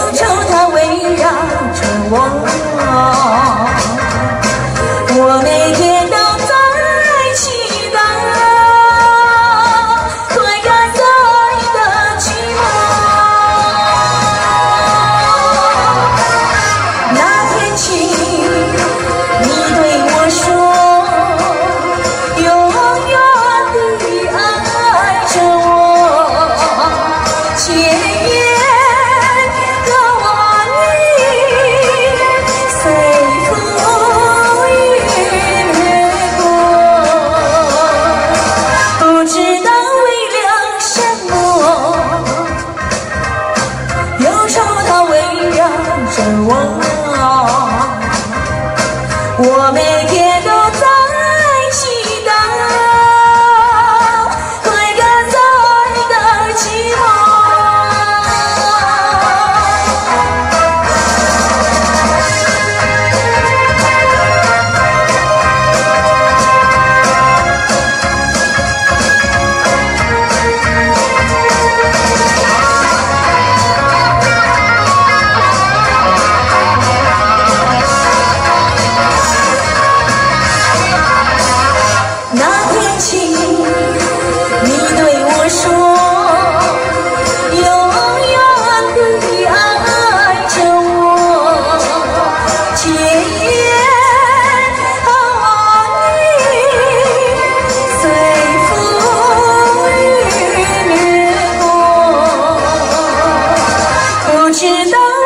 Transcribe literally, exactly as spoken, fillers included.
愁它围绕着我，我每天都在祈祷，推开爱的寂寞。那天起，你对我说，永远地爱着我，千言和万语随风云掠过，不知道为了什么，忧愁它围绕着我，我每天都在祈祷，推开爱的寂寞。那天起，你对我说，永远地爱着我，千言和万语随风云掠过，不知道。